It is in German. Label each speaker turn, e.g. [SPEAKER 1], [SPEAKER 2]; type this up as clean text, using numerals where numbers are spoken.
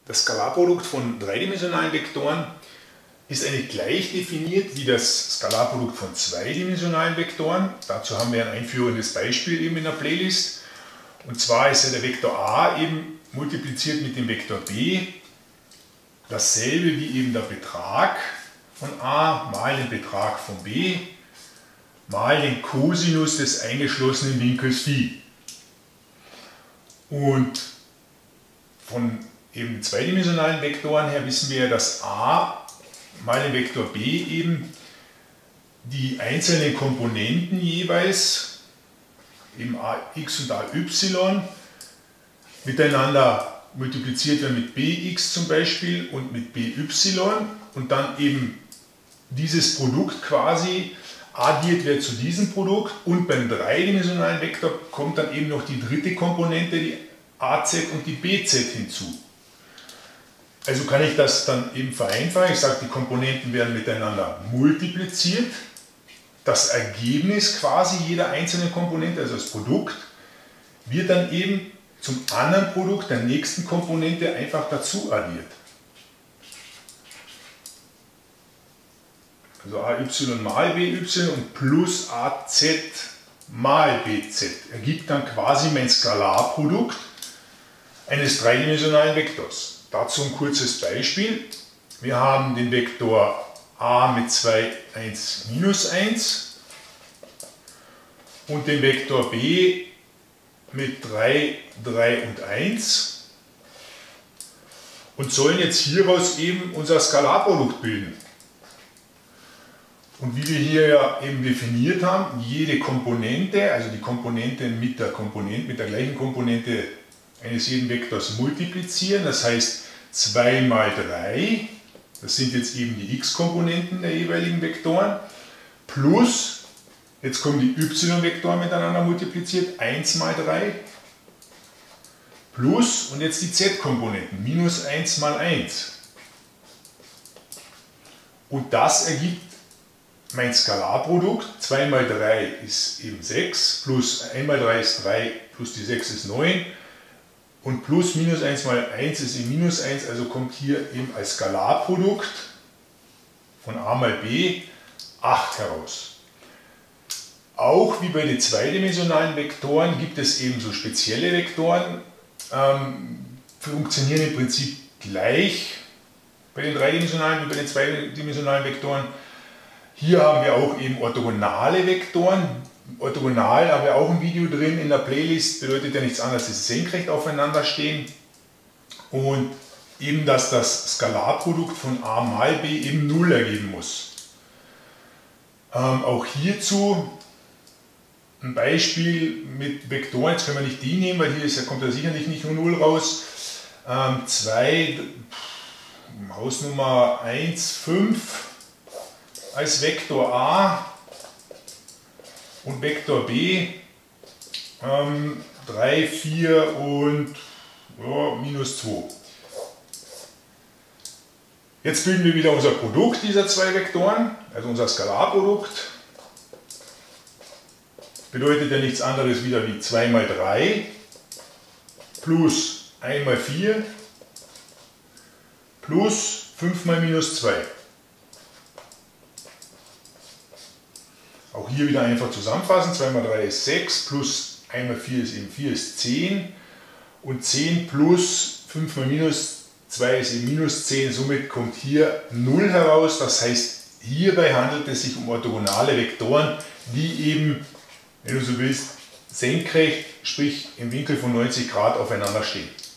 [SPEAKER 1] Das Skalarprodukt von dreidimensionalen Vektoren ist eigentlich gleich definiert wie das Skalarprodukt von zweidimensionalen Vektoren. Dazu haben wir ein einführendes Beispiel eben in der Playlist. Und zwar ist ja der Vektor a eben multipliziert mit dem Vektor b dasselbe wie eben der Betrag von a mal den Betrag von b mal den Cosinus des eingeschlossenen Winkels Phi. Und von eben zweidimensionalen Vektoren her wissen wir ja, dass a mal den Vektor b eben die einzelnen Komponenten jeweils, eben ax und ay, miteinander multipliziert werden mit bx zum Beispiel und mit by und dann eben dieses Produkt quasi addiert wird zu diesem Produkt, und beim dreidimensionalen Vektor kommt dann eben noch die dritte Komponente, die az und die bz hinzu. Also kann ich das dann eben vereinfachen. Ich sage, die Komponenten werden miteinander multipliziert. Das Ergebnis quasi jeder einzelnen Komponente, also das Produkt, wird dann eben zum anderen Produkt der nächsten Komponente einfach dazu addiert. Also AY mal BY und plus AZ mal BZ ergibt dann quasi mein Skalarprodukt eines dreidimensionalen Vektors. Dazu ein kurzes Beispiel. Wir haben den Vektor a mit 2, 1, minus 1 und den Vektor b mit 3, 3 und 1 und sollen jetzt hieraus eben unser Skalarprodukt bilden. Und wie wir hier ja eben definiert haben, jede Komponente, also die Komponente mit der gleichen Komponente eines jeden Vektors multiplizieren, das heißt 2 mal 3, das sind jetzt eben die x-Komponenten der jeweiligen Vektoren, plus, jetzt kommen die y-Vektoren miteinander multipliziert, 1 mal 3, plus, und jetzt die z-Komponenten, minus 1 mal 1. Und das ergibt mein Skalarprodukt. 2 mal 3 ist eben 6, plus 1 mal 3 ist 3, plus die 6 ist 9. Und plus minus 1 mal 1 ist eben minus 1, also kommt hier eben als Skalarprodukt von a mal b 8 heraus. Auch wie bei den zweidimensionalen Vektoren gibt es eben so spezielle Vektoren, funktionieren im Prinzip gleich bei den dreidimensionalen wie bei den zweidimensionalen Vektoren. Hier haben wir auch eben orthogonale Vektoren. Orthogonal haben wir auch ein Video drin in der Playlist, bedeutet ja nichts anderes, dass sie senkrecht aufeinander stehen und eben, dass das Skalarprodukt von a mal b eben 0 ergeben muss. Auch hierzu ein Beispiel mit Vektoren, jetzt können wir nicht die nehmen, weil hier kommt ja sicherlich nicht nur 0 raus. 2, Hausnummer 1, 5 als Vektor a und Vektor b 3, 4 und ja, minus 2. Jetzt bilden wir wieder unser Produkt dieser zwei Vektoren, also unser Skalarprodukt. Bedeutet ja nichts anderes wieder wie 2 mal 3 plus 1 mal 4 plus 5 mal minus 2. Auch hier wieder einfach zusammenfassen, 2 mal 3 ist 6, plus 1 mal 4 ist eben 4, ist 10 und 10 plus 5 mal minus 2 ist eben minus 10, somit kommt hier 0 heraus, das heißt, hierbei handelt es sich um orthogonale Vektoren, die eben, wenn du so willst, senkrecht, sprich im Winkel von 90 Grad aufeinander stehen.